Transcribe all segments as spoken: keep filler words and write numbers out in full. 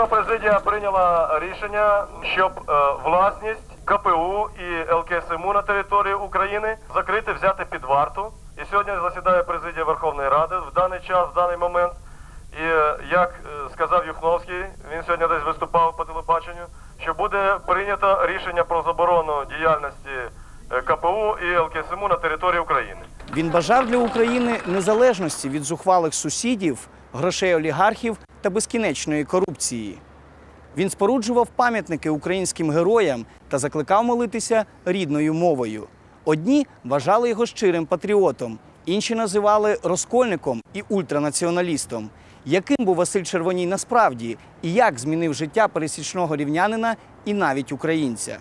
Вчора президія прийняла рішення, щоб власність КПУ і ел ке ес ем у на території України закрити, взяти під варту. І сьогодні засідає президія Верховної Ради в даний час, в даний момент. І як сказав Юхновський, він сьогодні десь виступав по телебаченню, що буде прийнято рішення про заборону діяльності ка пе у і ел ке ес ем у на території України. Він бажав для України незалежності від зухвалих сусідів, грошей олігархів та безкінечної корупції. Він споруджував пам'ятники українським героям та закликав молитися рідною мовою. Одні вважали його щирим патріотом, інші називали розкольником і ультранаціоналістом. Яким був Василь Червоній насправді і як змінив життя пересічного рівнянина і навіть українця?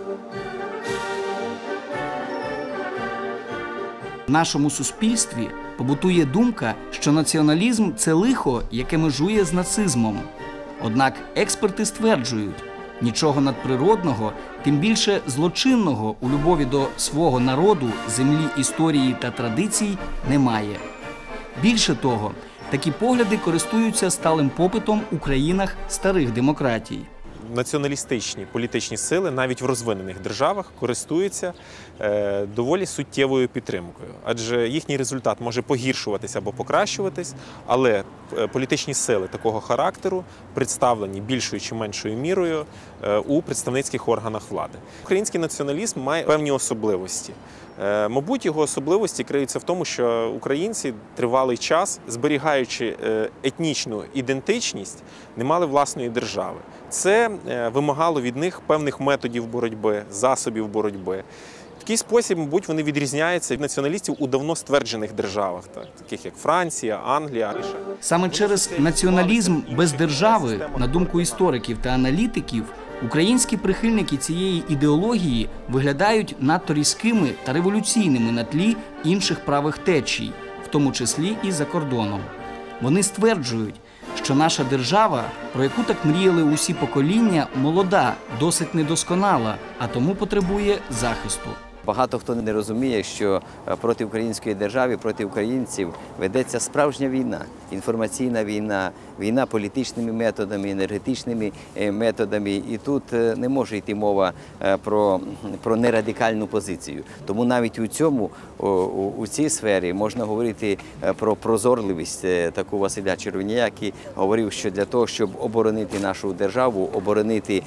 В нашому суспільстві побутує думка, що націоналізм – це лихо, яке межує з нацизмом. Однак експерти стверджують, нічого надприродного, тим більше злочинного у любові до свого народу, землі, історії та традицій немає. Більше того, такі погляди користуються сталим попитом у країнах старих демократій. Націоналістичні політичні сили навіть в розвинених державах користуються е, доволі суттєвою підтримкою. Адже їхній результат може погіршуватися або покращуватись, але політичні сили такого характеру представлені більшою чи меншою мірою е, у представницьких органах влади. Український націоналізм має певні особливості. Е, мабуть, його особливості криються в тому, що українці тривалий час, зберігаючи е, етнічну ідентичність, не мали власної держави. Це вимагало від них певних методів боротьби, засобів боротьби. В такий спосіб, мабуть, вони відрізняються від націоналістів у давно стверджених державах, таких як Франція, Англія. Саме через націоналізм без держави, на думку істориків та аналітиків, українські прихильники цієї ідеології виглядають надто різкими та революційними на тлі інших правих течій, в тому числі і за кордоном. Вони стверджують, що наша держава, про яку так мріяли усі покоління, молода, досить недосконала, а тому потребує захисту. Багато хто не розуміє, що проти української держави, проти українців ведеться справжня війна, інформаційна війна, війна політичними методами, енергетичними методами. І тут не може йти мова про, про нерадикальну позицію. Тому навіть у цьому, у, у цій сфері можна говорити про прозорливість таку Василя Червонія, який говорив, що для того, щоб оборонити нашу державу, оборонити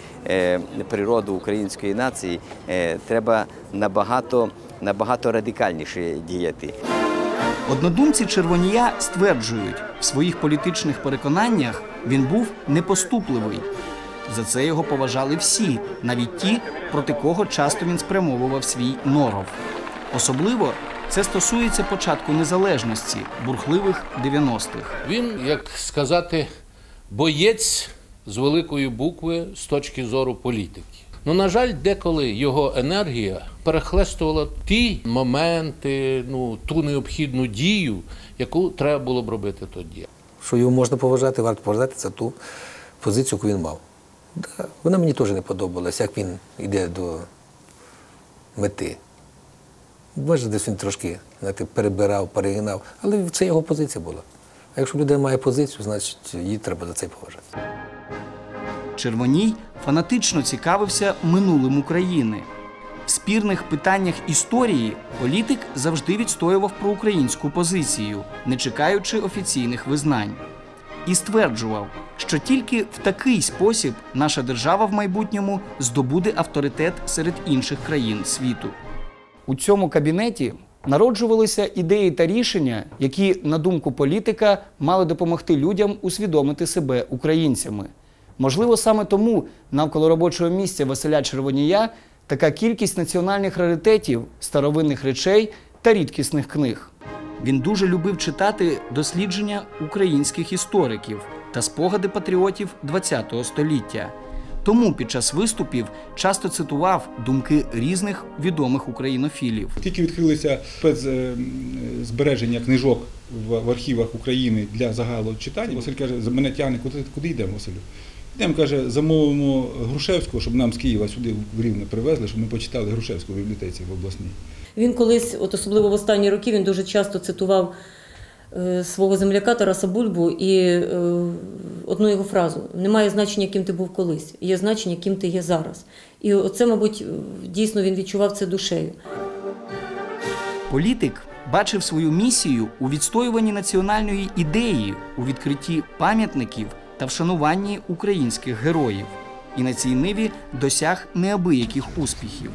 природу української нації, треба набагато Набагато, набагато радикальніше діяти. Однодумці Червонія стверджують, в своїх політичних переконаннях він був непоступливий. За це його поважали всі, навіть ті, проти кого часто він спрямовував свій норов. Особливо це стосується початку незалежності, бурхливих дев'яностих. Він, як сказати, боєць з великої букви з точки зору політики. Ну, на жаль, деколи його енергія перехлестувала ті моменти, ну, ту необхідну дію, яку треба було б робити тоді. Що його можна поважати, варто поважати, це ту позицію, яку він мав. Да, вона мені теж не подобалась, як він йде до мети. Може, десь він трошки, знаєте, перебирав, перегинав, але це його позиція була. А якщо людина має позицію, значить її треба за це поважати. Червоній фанатично цікавився минулим України. В спірних питаннях історії політик завжди відстоював проукраїнську позицію, не чекаючи офіційних визнань. І стверджував, що тільки в такий спосіб наша держава в майбутньому здобуде авторитет серед інших країн світу. У цьому кабінеті народжувалися ідеї та рішення, які, на думку політика, мали допомогти людям усвідомити себе українцями. Можливо, саме тому навколо робочого місця Василя Червонія така кількість національних раритетів, старовинних речей та рідкісних книг. Він дуже любив читати дослідження українських істориків та спогади патріотів ХХ століття. Тому під час виступів часто цитував думки різних відомих українофілів. Тільки відкрилися спецзбереження книжок в архівах України для загалу читання. Василь каже, мене тягне, куди, куди йдемо, Василю? Йдемо, каже, замовимо Грушевського, щоб нам з Києва сюди в Рівне привезли, щоб ми почитали Грушевського в бібліотеці в обласній. Він колись, от особливо в останні роки, він дуже часто цитував е, свого земляка Тараса Бульбу і е, одну його фразу: немає значення, ким ти був колись, є значення, ким ти є зараз. І оце, мабуть, дійсно він відчував це душею. Політик бачив свою місію у відстоюванні національної ідеї, у відкритті пам'ятників та вшануванні українських героїв. І на цій ниві досяг неабияких успіхів.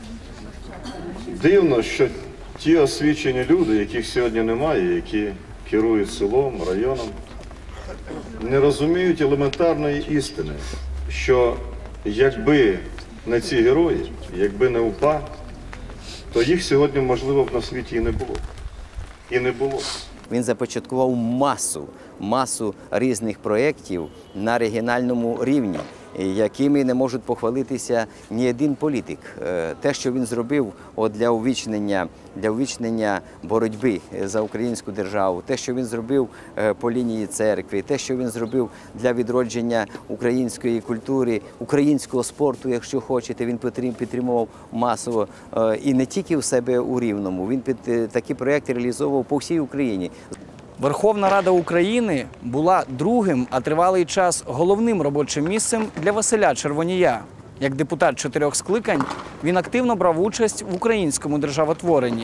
Дивно, що ті освічені люди, яких сьогодні немає, які керують селом, районом, не розуміють елементарної істини, що якби не ці герої, якби не УПА, то їх сьогодні, можливо, б на світі і не було. І не було. Він започаткував масу, масу різних проєктів на регіональному рівні, якими не можуть похвалитися ні один політик. Те, що він зробив от для увічнення, для увічнення боротьби за українську державу, те, що він зробив по лінії церкви, те, що він зробив для відродження української культури, українського спорту, якщо хочете, він підтримував масово. І не тільки в себе у Рівному, він такі проєкти реалізовував по всій Україні. Верховна Рада України була другим, а тривалий час головним робочим місцем для Василя Червонія. Як депутат чотирьох скликань, він активно брав участь в українському державотворенні.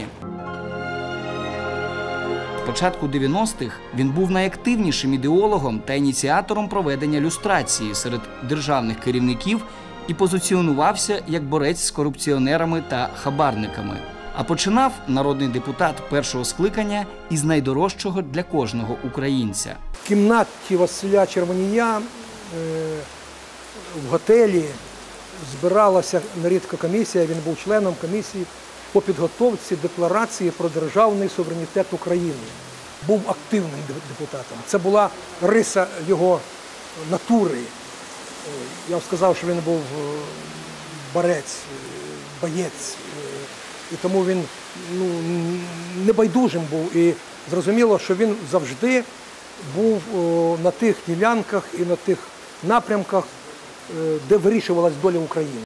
З початку дев'яностих він був найактивнішим ідеологом та ініціатором проведення люстрації серед державних керівників і позиціонувався як борець з корупціонерами та хабарниками. А починав народний депутат першого скликання із найдорожчого для кожного українця. В кімнаті Василя Червонія в готелі збиралася нерідко комісія, він був членом комісії по підготовці декларації про державний суверенітет України. Був активним депутатом. Це була риса його натури. Я б сказав, що він був борець, боєць. І тому він ну, небайдужим був. І зрозуміло, що він завжди був о, на тих ділянках і на тих напрямках, де вирішувалась доля України.